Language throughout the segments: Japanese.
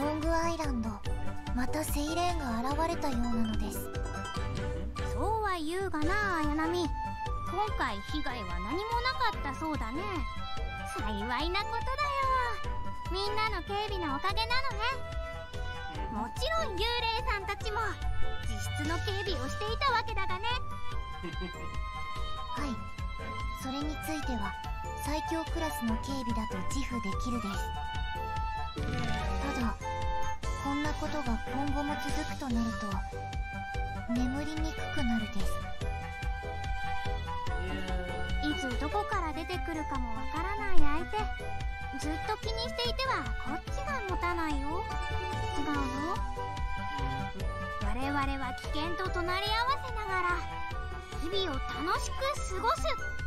ロングアイランド、またセイレーンが現れたようなのです。 そうは言うがな、綾波。今回被害は何もなかったそうだね。幸いなことだよ。みんなの警備のおかげなのね。もちろん幽霊さんたちも実質の警備をしていたわけだがね。 はい、それについては最強クラスの警備だと自負できるです。ただこんなことが今後も続くとなると眠りにくくなるです。 いつどこから出てくるかもわからない相手、ずっと気にしていてはこっちが持たないよ。違うの？我々は危険と隣り合わせながら日々を楽しく過ごす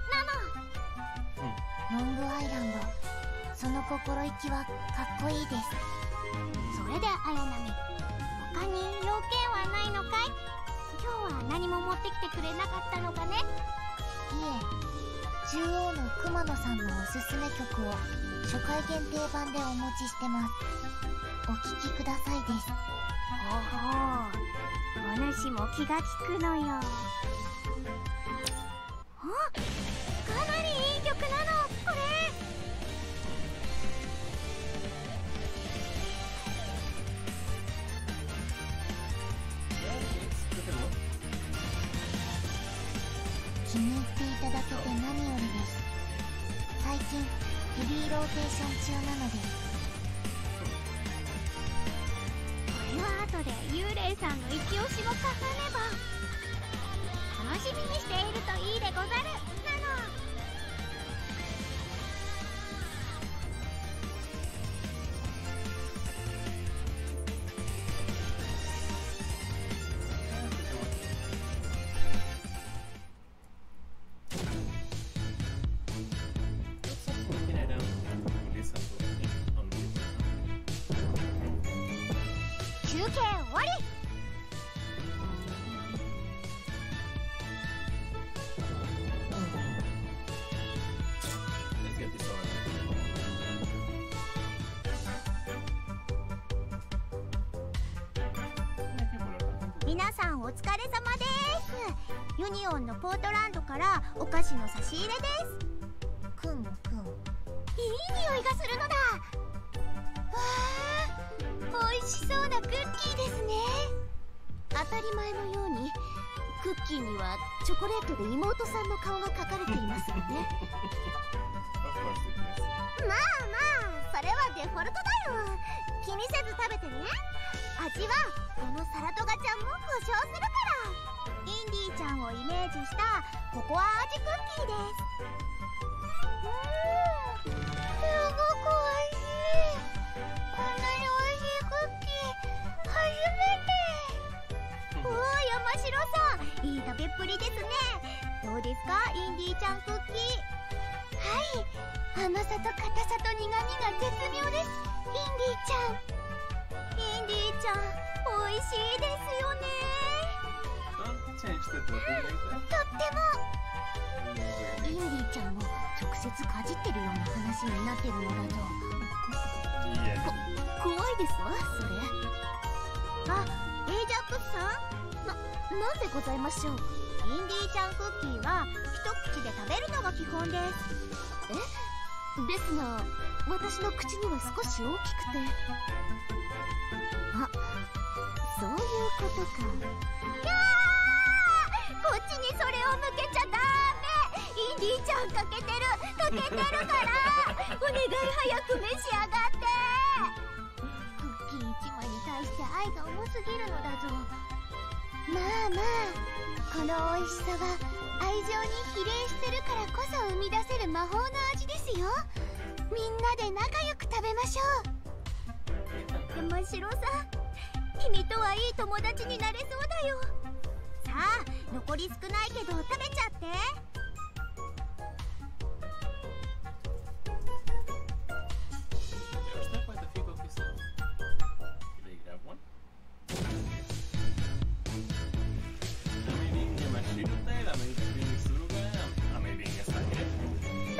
なの。 ロングアイランド、その心意気はかっこいいです。 それで綾波、他に要件はないのかい？今日は何も持ってきてくれなかったのかね？いえ、中央の熊野さんのおすすめ曲を初回限定版でお持ちしてます。お聴きくださいです。 ほほう、お主も気が利くのよ。あ、かなりいい曲なのこれ。 気に入っていただけて何よりです。最近ヘビーローテーション中なので。 これは後で幽霊さんの一押しも重ねば。楽しみにしているといいでござるなの。休憩終わり。皆さんお疲れ様です。ユニオンのポートランドからお菓子の差し入れです。 くんくん、 いい匂いがするのだ。わあ、美味しそうなクッキーですね。当たり前のようにクッキーにはチョコレートで妹さんの顔が描かれていますよね。まあまあ、それはデフォルトだよ。気にせず食べてね。味はこのサラトガちゃんも保証するから。インディちゃんをイメージしたココア味クッキーです。すごく美味しい。こんなに美味しいクッキー初めて。おお、山城さん、いい食べっぷりですね。どうですか、インディちゃんクッキー。はい、甘さと硬さと苦みが絶妙です。インディちゃん、インディちゃん、美味しいですよね。とっても。インディちゃんを直接かじってるような話になってるのだぞ。怖いですわ、それ。あ、エイジャックスさん、なんでございましょう。インディちゃんクッキーは一口で食べるのが基本です。ですが、私の口には少し大きくて。あ、そういうことか。いやー、こっちにそれを向けちゃダメ。インディちゃん欠けてるからお願い早く召し上がって。クッキー1枚に対して愛が重すぎるのだぞ。まあまあ、この美味しさは愛情に比例してるからこそ生み出せる魔法の味ですよ。みんなで仲良く食べましょう。山城さん、君とはいい友達になれそうだよ。さあ、残り少ないけど食べちゃって。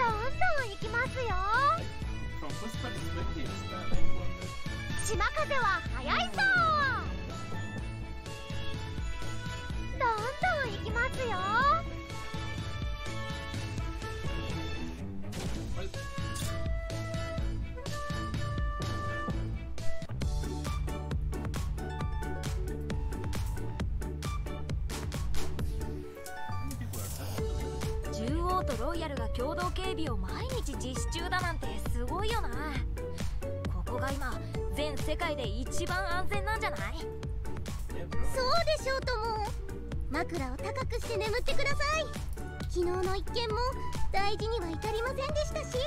島風は王とロイヤルが共同警備を毎日実施中だなんてすごいよな。ここが今全世界で一番安全なんじゃない？ そうでしょうとも。枕を高くして眠ってください。昨日の一件も大事には至りませんでしたし。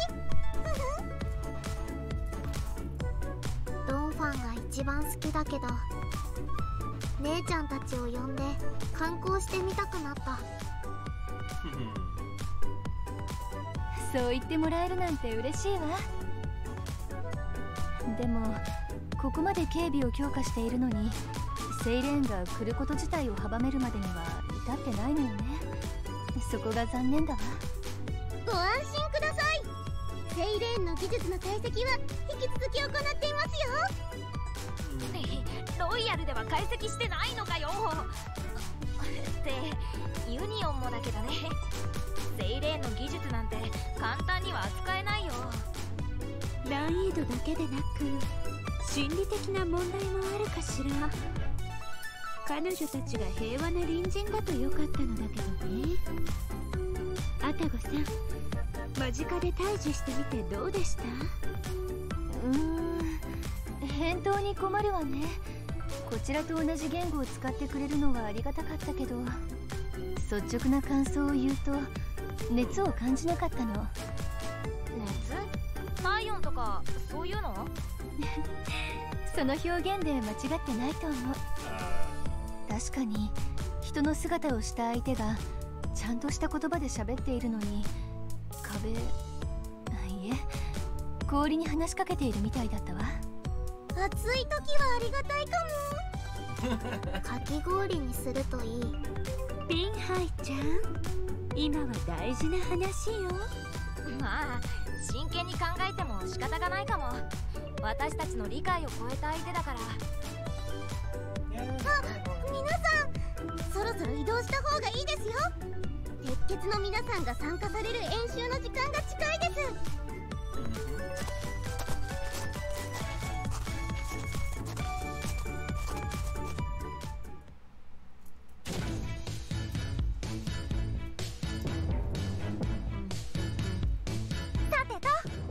ドンファンが一番好きだけど、姉ちゃんたちを呼んで観光してみたくなった。 そう言ってもらえるなんて嬉しいわ。でもここまで警備を強化しているのにセイレーンが来ること自体を阻めるまでには至ってないのよね。そこが残念だわ。 ご安心ください。セイレーンの技術の解析は引き続き行っていますよ。 ロイヤルでは解析してないのかよ。ってユニオンもだけどね。セイレーンの技術なんて簡単には扱えないよ。 難易度だけでなく心理的な問題もあるかしら。彼女たちが平和な隣人だとよかったのだけどね。アタゴさん、間近で対峙してみてどうでした？返答に困るわね。こちらと同じ言語を使ってくれるのはありがたかったけど、率直な感想を言うと熱を感じなかったの。 熱？体温とかそういうの？ その表現で間違ってないと思う。確かに人の姿をした相手がちゃんとした言葉で喋っているのに、いえ氷に話しかけているみたいだったわ。 暑い時はありがたいかも。 かき氷にするといい。 ピンハイちゃん、今は大事な話よ。 まあ真剣に考えても仕方がないかも。私たちの理解を超えた相手だから。 皆さん、そろそろ移動した方がいいですよ。鉄血の皆さんが参加される演習の時間が近いです。さてと、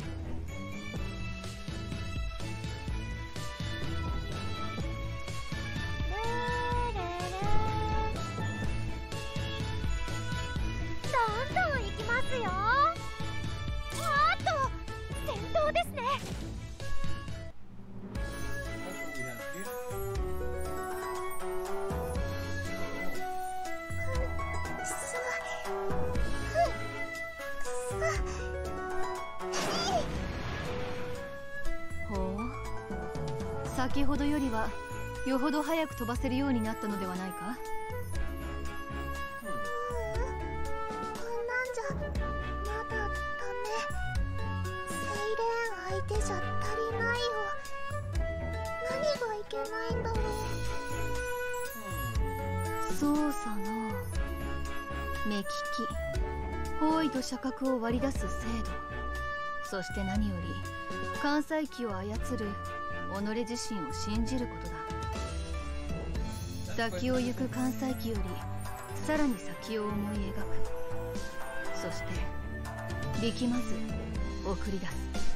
どんどん行きますよ。あと戦闘ですね。 ほう、先ほどよりはよほど早く飛ばせるようになったのではないか？ こんなんじゃまだダメ。セイレーン相手じゃ足りないよ。何がいけないんだろう。 操作の目利き、方位と射角を割り出す精度、そして何より関西機を操る己自身を信じることだ。先を行く関西機よりさらに先を思い描く。そして力まず送り出す。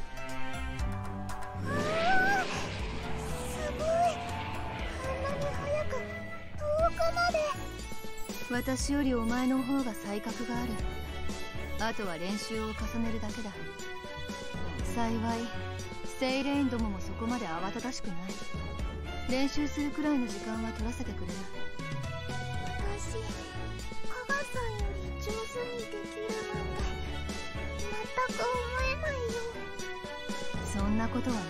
すごい。あんなに早く遠くまで。 私よりお前の方が才覚がある。あとは練習を重ねるだけだ。幸いセイレーンどももそこまで慌ただしくない。練習するくらいの時間は取らせてくれる。 私、カガさんより上手にできるなんて全く思えないよ。 そんなことはない。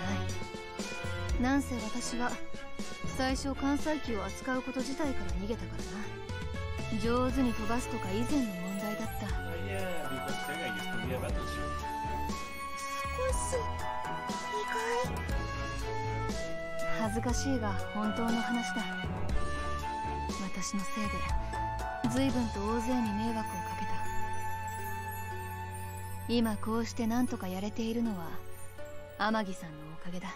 なんせ私は最初関西機を扱うこと自体から逃げたからな。上手に飛ばすとか以前の問題だった。 少し意外。 恥ずかしいが本当の話だ。私のせいで随分と大勢に迷惑をかけた。今こうして何とかやれているのは天城さんのおかげだ。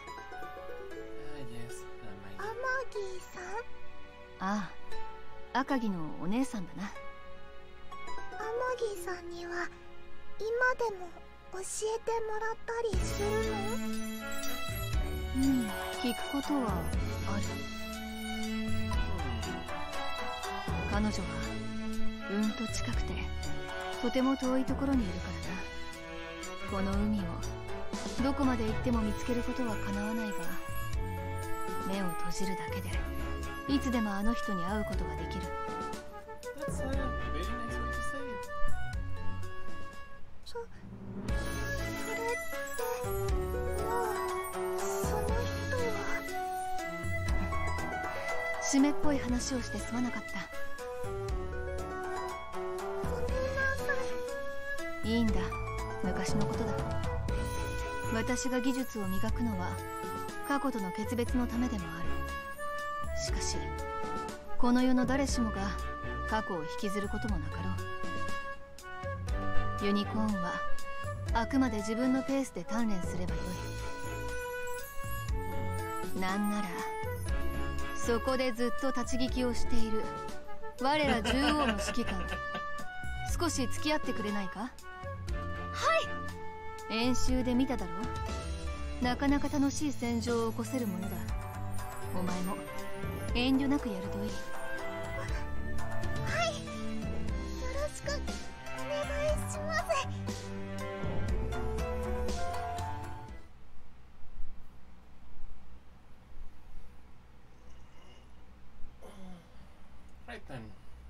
アマギーさん？ ああ、赤城のお姉さんだな。 アマギーさんには今でも教えてもらったりするの？ 聞くことはある。彼女はと近くてとても遠いところにいるからな。この海をどこまで行っても見つけることは叶わないが、目を閉じるだけでいつでもあの人に会うことができる。 それってもうその人は。 湿っぽい話をしてすまなかった。 ごめんなさい。 いいんだ、昔のことだ。私が技術を磨くのは過去との決別のためでもある。しかしこの世の誰しもが過去を引きずることもなかろう。ユニコーンはあくまで自分のペースで鍛錬すればよい。なんならそこでずっと立ち聞きをしている我ら獣王の指揮官、少し付き合ってくれないか？はい。演習で見ただろう。なかなか楽しい戦場を起こせるものだ。お前も遠慮なくやるといい。 はい、よろしくお願いします。 Right then.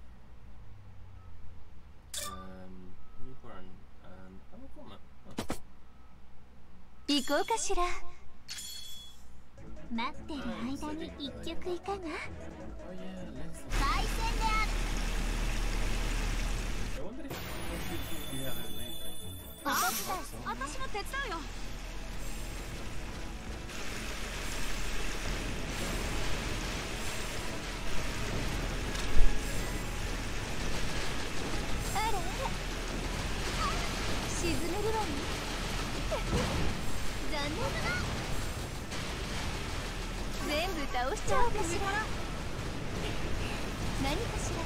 Unicorn. Tamokoma. 行こうかしら。待ってる間に一曲いかが？ Oh yeah, let's. 凱旋である。 I wonder if you have a name. 私も手伝うよ。 あらあら、沈めるわね。残念だな。全部倒しちゃおうかしら。何かしら。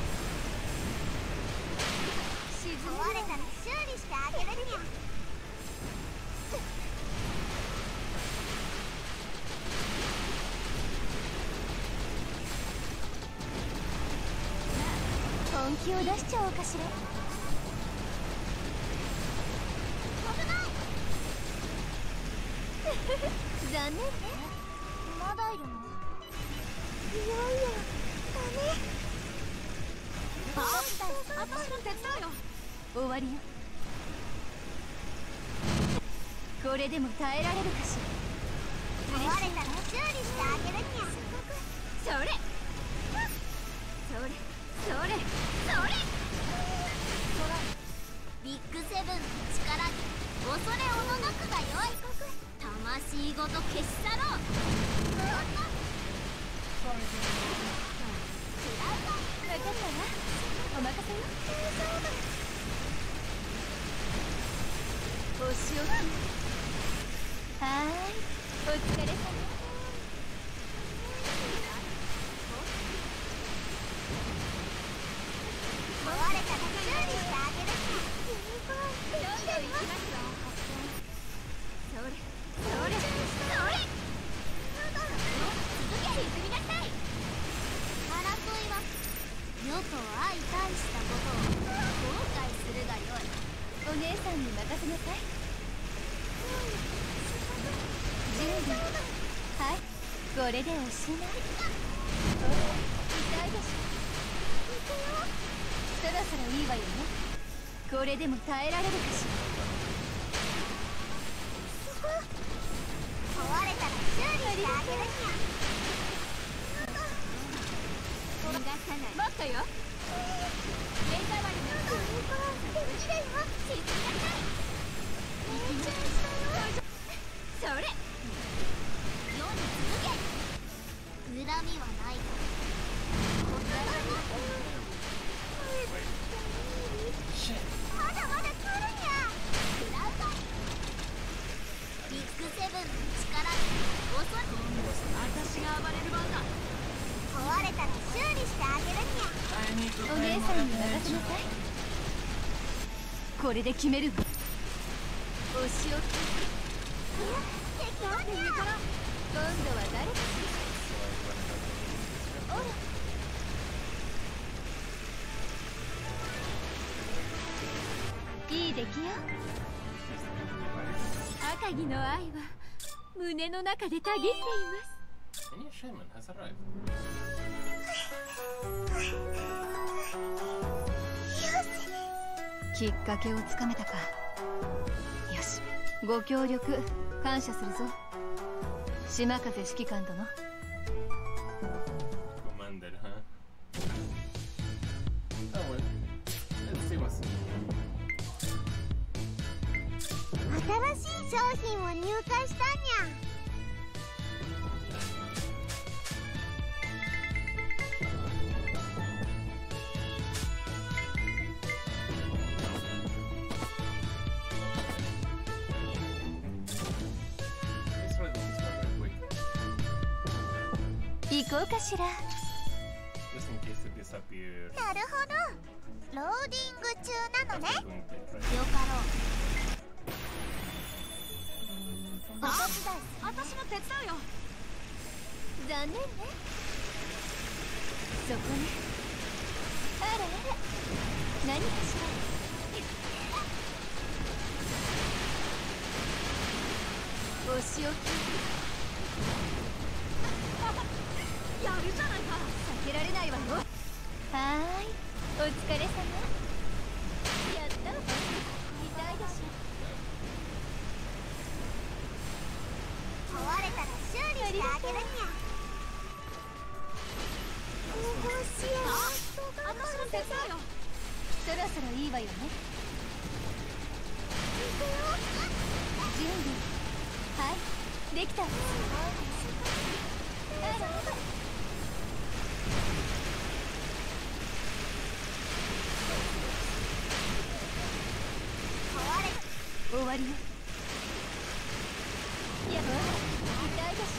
壊れたら修理してあげるにゃ。本気を出しちゃおうかしら。危ない。残念ね。まだいるの？いやいや、ダメ。 私も手伝うよ。 終わりよ。これでも耐えられるかしら。 壊れたら修理してあげるにゃ。 それそれそれそれ。 ビッグセブンの力に恐れおののくがよい。魂ごと消し去ろう。 分かったわ、お任せよ。お仕置き。はーい、お疲れ様。 壊れたら修理してあげるにゃ。どんどん行きますわ。 それそれそれ。 続けて進みなさい。争いは世と相対したことを後悔するがよい。 お姉さんに任せなさい。準備。はい、これでおしまい。痛いでしょ。そろそろいいわよね。これでも耐えられるかし壊れたら修理してあげるにゃ。 逃がさない。もっとよ。目障りな手打ちだよ。 沈みなさい。それ。 世に続け。恨みはないがまだまだ来るにゃ。食らうかい。ビッグセブンの力に恐れ。 私が暴れる番だ。 壊れたら修理してあげるにゃ。 ら。お姉さんに任せなさい。これで決めるわ。 お仕置き。今度は誰かしら。いい出来よ。赤城の愛は胸の中でたぎっています。 A new shaman has arrived. きっかけをつかめたか。よし、ご協力感謝するぞ、島風指揮官殿。 Commander, huh? Oh well. Let's see what's. 新しい商品を入荷したにゃ。 行こうかしら。 Just in case it disappears. なるほど、ローディング中なのね。 Going to try. よかろう。 私も手伝うよ。 残念ね。そこね。あらあら、何かしら。お仕置き。 やるじゃないか。 避けられないわよ。はーい、お疲れ様。やったわ。見たいでしょ。 壊れたら修理してあげるにゃ。 私も手伝うよ。そろそろいいわよね。準備はい、できた。終わりよ。いや、痛いでしょ。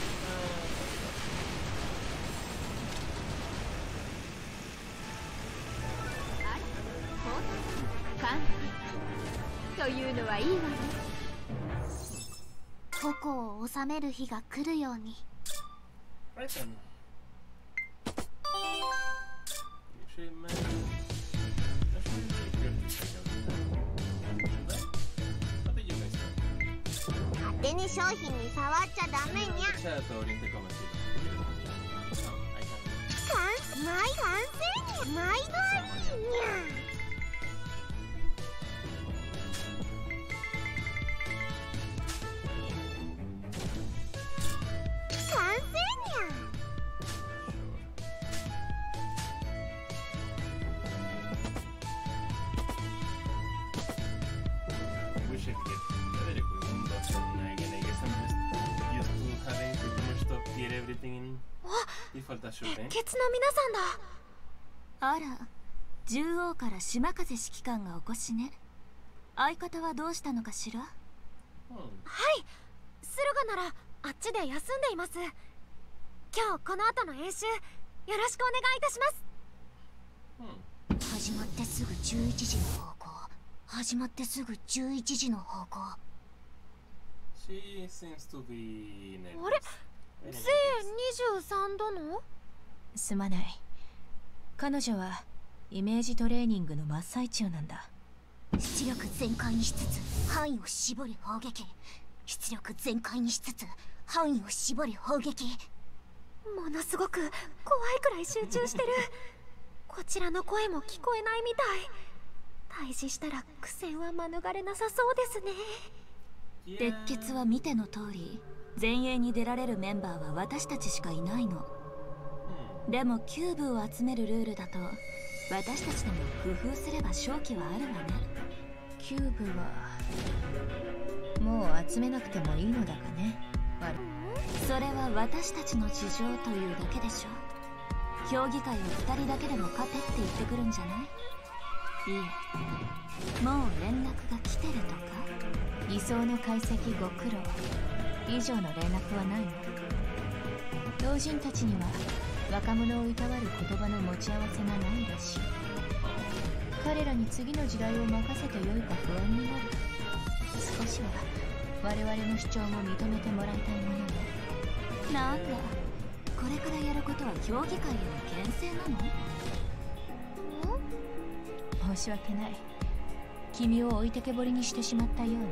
あら、ほん完璧というのはいいわね。 矛を収める日が来るように。 Right then. Shaman. Actually, really good to check out the time. What did you guys think? 勝手に商品に触っちゃダメにゃ。 Chat oriente como si. I can. 完成にゃ。マイバーニーにゃ。完成にゃ。 We should get very quick on that one again. I guess I'm just used to having pretty much to get everything in default shooting. 鉄の皆さんだ。あら、獣王から島風指揮官がお越しね。相方はどうしたのかしら。はい、駿河ならあっちで休んでいます。今日この後の演習よろしくお願いいたします。 始まってすぐ11時の方向。始まってすぐ11時の方向。 She seems to be nervous. あれ、正23度の？ すまない。彼女はイメージトレーニングの真っ最中なんだ。 出力全開にしつつ範囲を絞り砲撃。出力全開にしつつ範囲を絞り砲撃。 ものすごく怖いくらい集中してる。こちらの声も聞こえないみたい。対峙したら苦戦は免れなさそうですね。鉄血は見ての通り、前衛に出られるメンバーは私たちしかいないの。でもキューブを集めるルールだと私たちでも工夫すれば勝機はあるわね。 キューブはもう集めなくてもいいのだがね。 それは私たちの事情というだけでしょ。評議会を2人だけでも勝てって言ってくるんじゃない？いえ、もう連絡が来てるとか？ 偽装の解析ご苦労。以上の連絡はないの。老人たちには若者をいたわる言葉の持ち合わせがないらしい。彼らに次の時代を任せてよいか不安になる。 少しは我々の主張も認めてもらいたいものよ。 なんだ、これからやることは評議会への牽制なの？ 申し訳ない。君を置いてけぼりにしてしまったようね。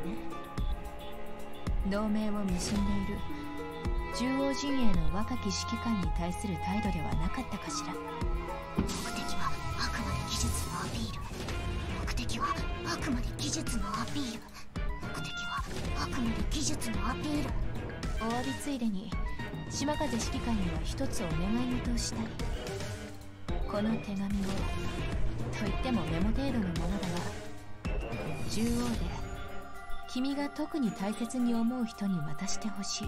同盟を結んでいる中央陣営の若き指揮官に対する態度ではなかったかしら。 目的はあくまで技術のアピール。目的はあくまで技術のアピール。目的はあくまで技術のアピール。 お詫びついでに島風指揮官には一つお願い事をしたい。この手紙を、といってもメモ程度のものだが、中央で君が特に大切に思う人に渡してほしい。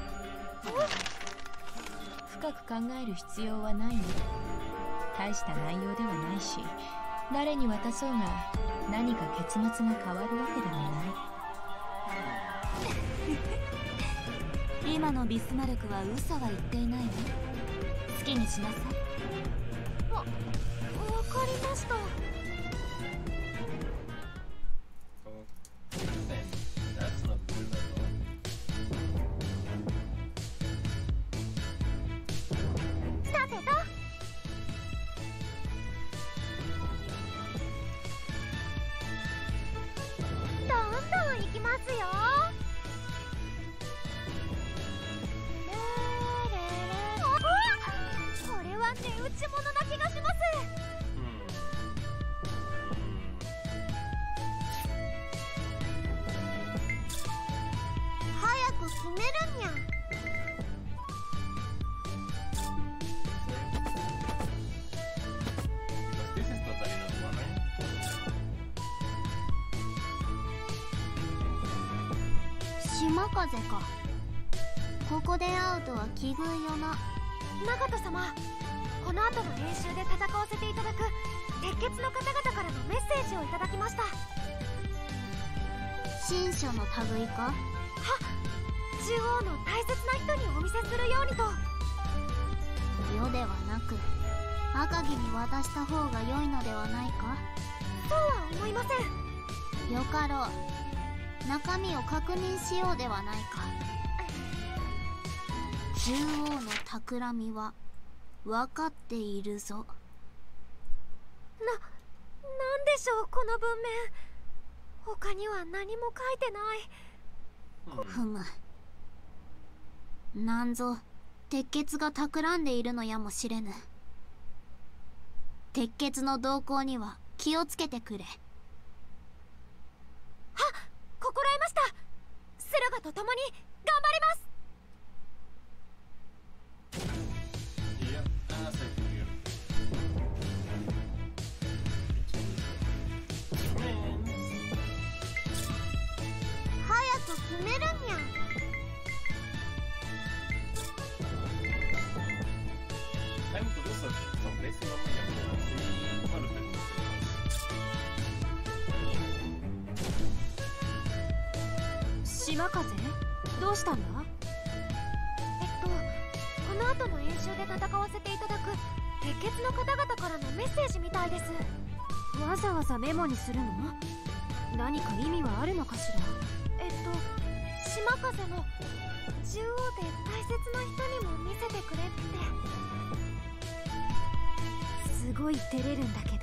深く考える必要はないの。大した内容ではないし、誰に渡そうが何か結末が変わるわけでもない。 今のビスマルクは嘘は言っていないわ。好きにしなさい。 わかりました。 That's not good at all. さてと、どんどんいきますよ。これは値打ち物な気がします。早く決めるにゃ。 This is totally not one, eh? 島風か。ここで会うとは奇遇よな。 長門様、この後の演習で戦わせていただく鉄血の方々からのメッセージをいただきました。 新書の類か。 中央の大切な人にお見せするようにと。 世ではなく赤城に渡した方が良いのではないか。 そうは思いません。 よかろう。中身を確認しようではないか。中央の企みは分かっているぞ。 なんでしょうこの文面。他には何も書いてない。 ふむ。なんぞ鉄血が企んでいるのやもしれぬ。鉄血の動向には気をつけてくれ。 心得ました。駿河と共に頑張ります。 Yep, that's it here. Man. 早く決めるにゃ。 Time to do some blessing on me. I'm gonna see. 島風、どうしたんだ？この後の演習で戦わせていただく鉄血の方々からのメッセージみたいです。わざわざメモにするの？何か意味はあるのかしら？島風の中央で大切な人にも見せてくれって。すごい照れるんだけど。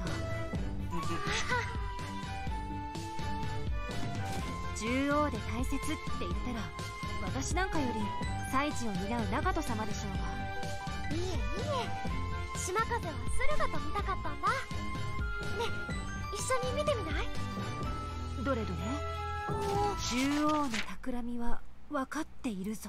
中央で大切って言ったら私なんかより祭事を担う長門様でしょうが。いえいえ、島風は駿河と見たかったんだ。ね、一緒に見てみない？どれどれ。中央の企みは分かっているぞ。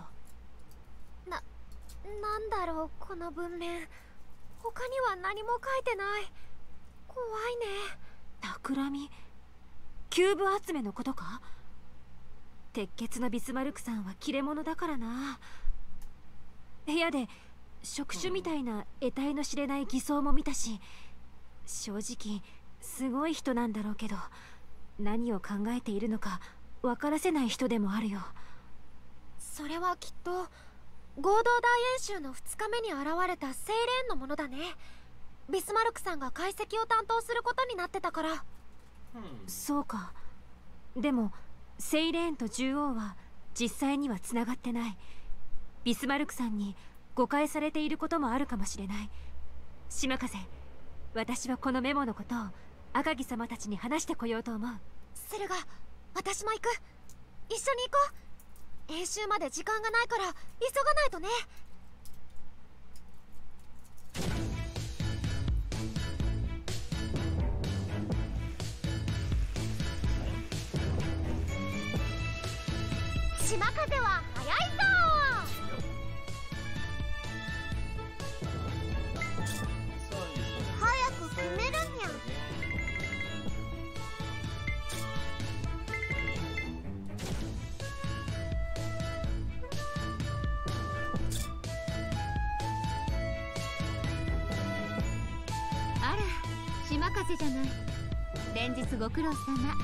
なんだろうこの文面。他には何も書いてない。怖いね。企み、キューブ集めのことか？鉄血のビスマルクさんは切れ者だからな。部屋で触手みたいな得体の知れない偽装も見たし、正直すごい人なんだろうけど、何を考えているのか分からせない人でもあるよ。それはきっと合同大演習の2日目に現れたセイレーンのものだね。ビスマルクさんが解析を担当することになってたから。そうか。でもセイレーンと獣王は実際にはつながってない。ビスマルクさんに誤解されていることもあるかもしれない。島風、私はこのメモのことを赤城様たちに話してこようと思う。 セルガ、私も行く。一緒に行こう。演習まで時間がないから急がないとね。島風は速いぞ。早く決めるにゃ。 あら、島風じゃない。連日ご苦労様。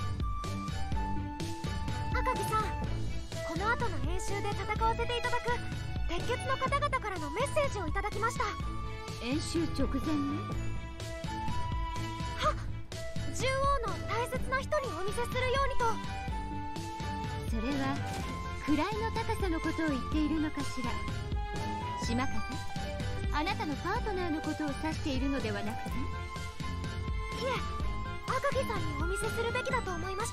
赤城さん、この後の演習で戦わせていただく鉄血の方々からのメッセージをいただきました。 演習直前に？ はっ、獣王の大切な人にお見せするようにと。 それは位の高さのことを言っているのかしら。島風、あなたのパートナーのことを指しているのではなくて？ いえ、赤城さんにお見せするべきだと思いました。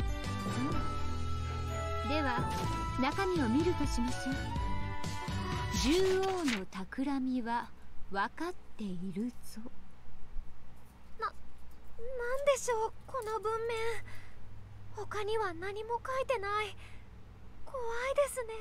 そうでは中身を見るとしましょう。獣王の企みは分かっているぞ。 なんでしょう、この文面。他には何も書いてない。怖いですね。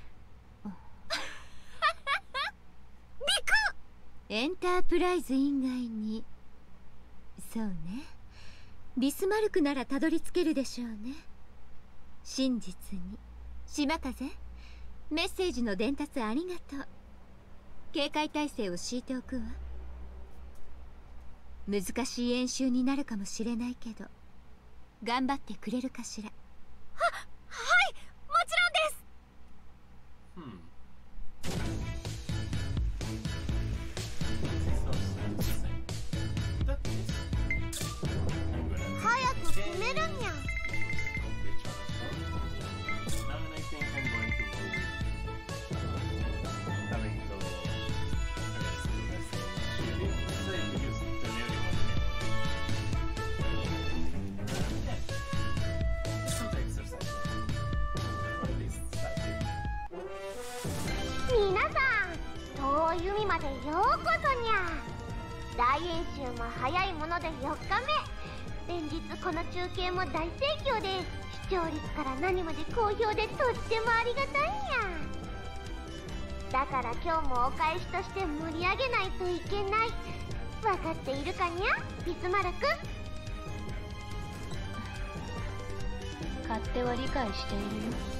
ビク！ エンタープライズ以外に。そうね、ビスマルクならたどり着けるでしょうね。真実に。島風、メッセージの伝達ありがとう。警戒態勢を敷いておくわ。難しい演習になるかもしれないけど頑張ってくれるかしら。 はい、もちろんです。早く決めるにゃ。皆さん、遠い海までようこそにゃ。大演習も早いもので4日目。連日この中継も大盛況で、視聴率から何まで好評でとってもありがたいにゃ。だから今日もお返しとして盛り上げないといけない。分かっているかにゃ、ビスマルク。 勝手は理解しているよ。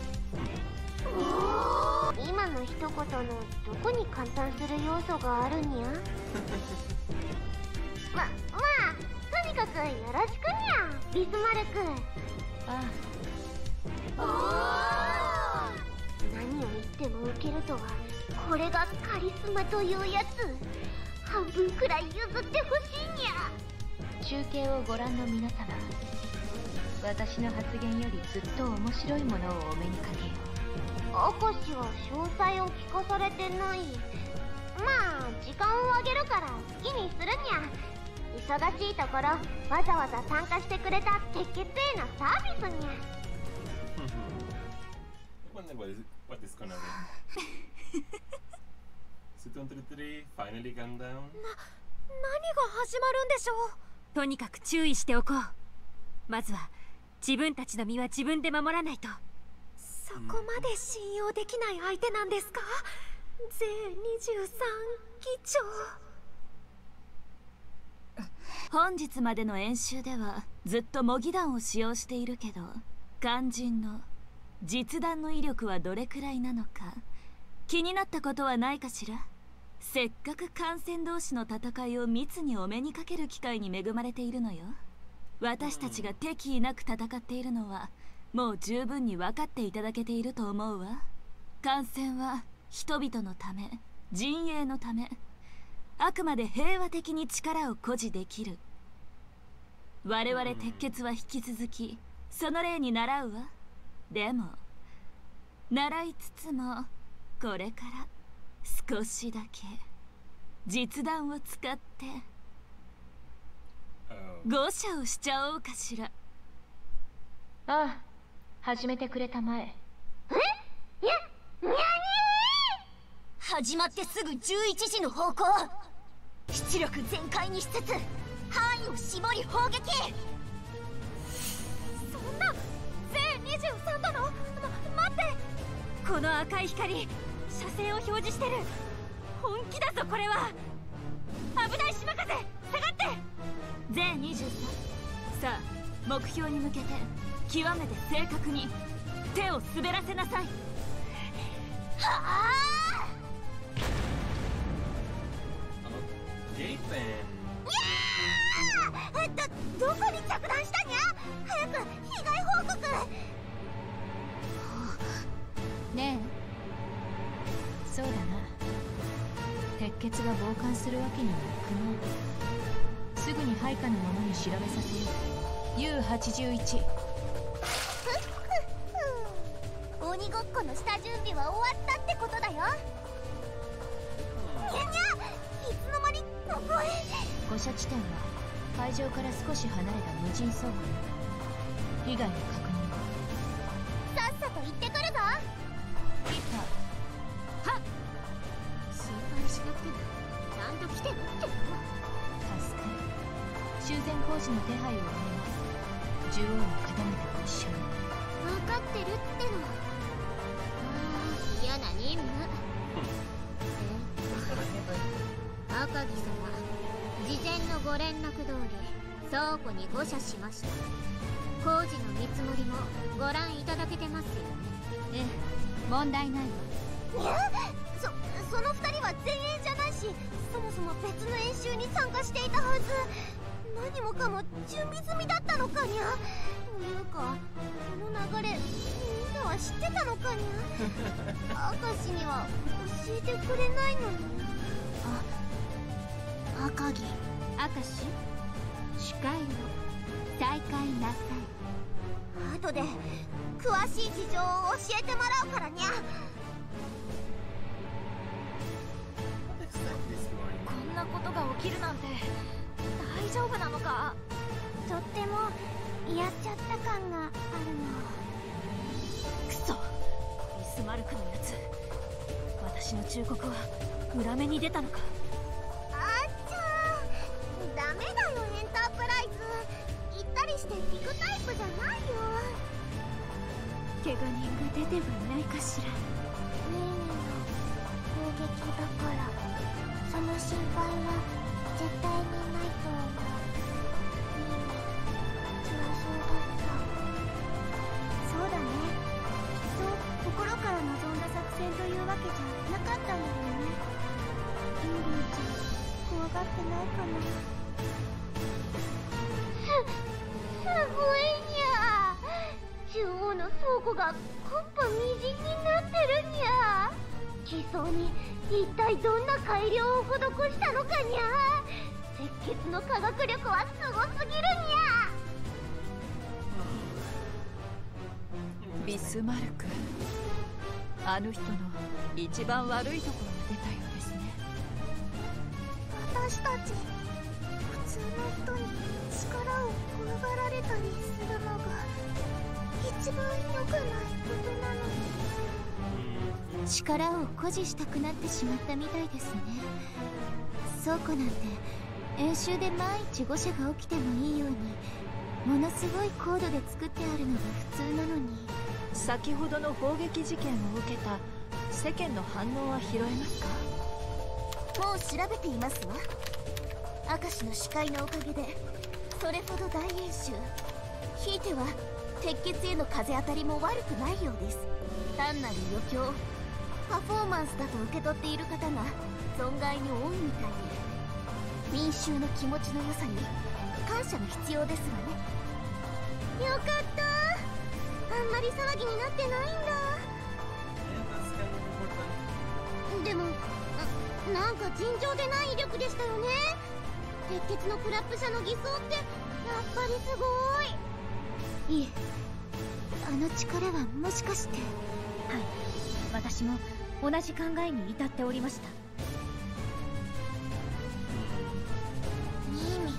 今の一言のどこに感嘆する要素があるにゃ。まあとにかくよろしくにゃ、ビスマルク。 あ何を言ってもウケるとは、これがカリスマというやつ。半分くらい譲ってほしいにゃ。 中継をご覧の皆様、私の発言よりずっと面白いものをお目にかけよう。 明石は詳細を聞かされてない。まあ時間をあげるから好きにするにゃ。忙しいところわざわざ参加してくれた鉄血へのサービスにゃ。 What is gonna be? Sit on 3 finally calm down. 何が始まるんでしょう。 とにかく注意しておこう。まずは自分たちの身は自分で守らないと。 そこまで信用できない相手なんですか、税23議長。 本日までの演習ではずっと模擬弾を使用しているけど、肝心の実弾の威力はどれくらいなのか気になったことはないかしら。せっかく艦船同士の戦いを密にお目にかける機会に恵まれているのよ。私たちが敵意なく戦っているのはもう十分に分かっていただけていると思うわ。艦船は人々のため、陣営のため、あくまで平和的に力を誇示できる。我々鉄血は引き続きその例に倣うわ。 でも習いつつもこれから少しだけ実弾を使って誤射をしちゃおうかしら。 ああ、始めてくれたまえ。 始まってすぐ11時の方向。出力全開にしつつ範囲を絞り砲撃。 そんな全23度の待って、この赤い光車線を表示してる。本気だぞこれは。危ない島風、下がって。 全23。さあ目標に向けて極めて正確に手を滑らせなさい。 はあ。 ゲイペン。 どこに着弾したにゃ。早く被害報告。 ねえ、そうだな。鉄血が傍観するわけにはいくまい。すぐに配下の者に調べさせよう。 U81。 鬼ごっこの下準備は終わったってことだよ。にゃにゃ、いつの間にここへ。 誤射地点は会場から少し離れた無人倉庫。被害の確認はさっさと行ってくるぞ。 ピッター。 はっ、心配しなくてもちゃんと来てるっての。 助かる。修繕工事の手配をお願い。縦横の方々と一緒に。 分かってるっての。嫌な任務。赤木様、事前のご連絡通り倉庫に誤射しました。工事の見積もりもご覧いただけてますよね。 ええ、問題ないわ。 いや、その2人は前衛じゃないし、そもそも別の演習に参加していたはず。何もかも準備済みだったのかにゃ。というか、この流れみんなは知ってたのかにゃ。明石には教えてくれないのに。赤木。 明石、視界を再開なさい。 後で詳しい事情を教えてもらうからにゃ。 こんなことが起きるなんて大丈夫なのか。 とってもやっちゃった感があるの。 くそ、ビスマルクのやつ、私の忠告は裏目に出たのか。 あっちゃー、ダメだよエンタープライズ。行ったりして聞くタイプじゃないよ。 怪我人が出てはいないかしら。 ニーニーの攻撃だから、その心配は絶対にないと思う。ニーニー、辛そうだった。そうだね、きっと心から望んだ作戦というわけじゃなかったんだろうね。リンリンちゃん、怖がってないかな。すごいにゃ。中央の倉庫がコッパみじんになってるにゃ。地層に一体どんな改良を施したのかにゃ。鉄血の科学力はすごすぎるにゃ。 ビスマルク、あの人の一番悪いところが出たようですね。 私たち普通の人に力を怖がられたりするのが一番良くないことなのに、力を誇示したくなってしまったみたいですね。倉庫なんて演習で万一誤射が起きてもいいようにものすごい高度で作ってあるのが普通なのに。 先ほどの砲撃事件を受けた世間の反応は拾えますか？ もう調べていますわ。明石の視界のおかげでそれほど大演習、ひいては鉄血への風当たりも悪くないようです。単なる余興、パフォーマンスだと受け取っている方が存外に多いみたいで、民衆の気持ちの良さに感謝が必要ですわね。よかった、あんまり騒ぎになってないんだ。でもなんか尋常でない威力でしたよね。鉄血のクラップ社の偽装ってやっぱりすごい。いえ、 あの力はもしかして。 はい、私も同じ考えに至っておりました。 ニーミ。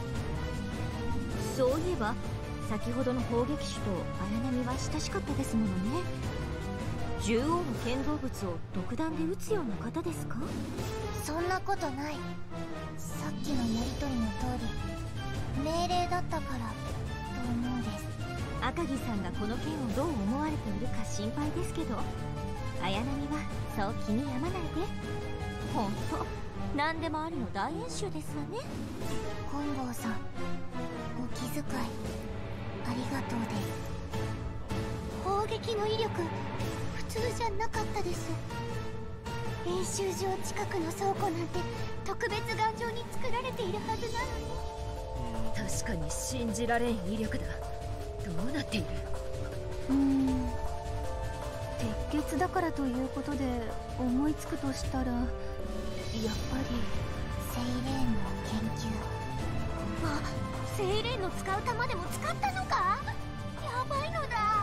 そういえば先ほどの砲撃手と綾波は親しかったですものね。獣王の建造物を独断で撃つような方ですか？ そんなことない。さっきのやりとりの通り命令だったからと思うです。 赤城さんがこの件をどう思われているか心配ですけど、綾波はそう気に病まないで。ほんと何でもありの大演習ですわね。 本郷さん、お気遣いありがとうです。 砲撃の威力普通じゃなかったです。演習場近くの倉庫なんて特別頑丈に作られているはずなのに。 確かに信じられん威力だ。どうなっている？鉄血だからということで思いつくとしたら、やっぱりセイレーンの研究。 あ、セイレーンの使う弾でも使ったのか？やばいのだ。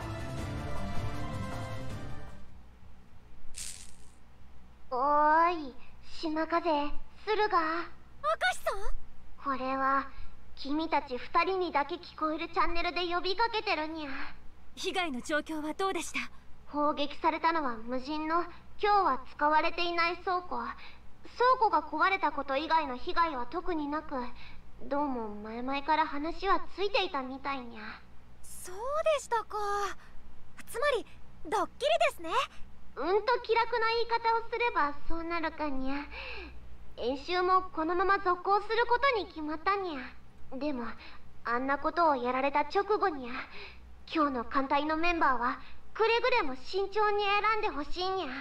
おーい、島風、駿河。 明石さん？ これは君たち2人にだけ聞こえるチャンネルで呼びかけてるにゃ。 被害の状況はどうでした？ 砲撃されたのは無人の今日は使われていない倉庫。倉庫が壊れたこと以外の被害は特になく、どうも前々から話はついていたみたいにゃ。 そうでしたか。つまりドッキリですね。 気楽な言い方をすればそうなるかにゃ。演習もこのまま続行することに決まったにゃ。でもあんなことをやられた直後にゃ、今日の艦隊のメンバーはくれぐれも慎重に選んでほしいにゃ。はい。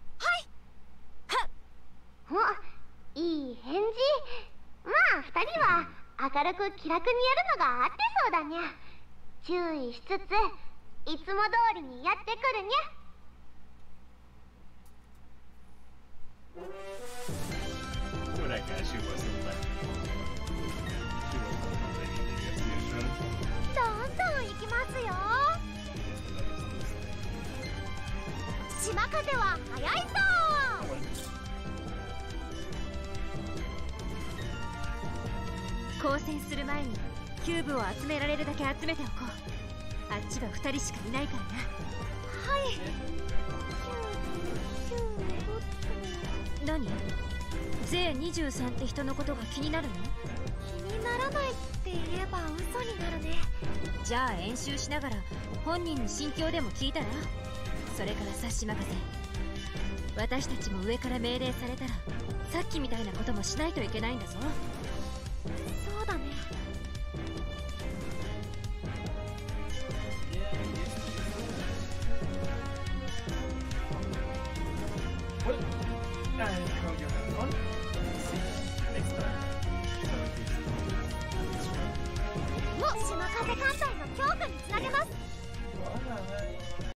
はっ。お、いい返事。まあ2人は明るく気楽にやるのが合ってそうだにゃ。注意しつついつも通りにやってくるにゃ。 So that guy, she wasn't like. She wasn't ready to get serious. どんどん行きますよ。島風は速いぞ。 交戦する前にキューブを集められるだけ集めておこう。あっちは2人しかいないからな。 はい。 何？税23って人のことが気になるの？ 気にならないって言えば嘘になるね。 じゃあ演習しながら本人に心境でも聞いたら？それからさ、島風、私たちも上から命令されたらさっきみたいなこともしないといけないんだぞ。 そうだね。 Well, I hope you have fun. See you next time. 島風艦隊の強化につなげます。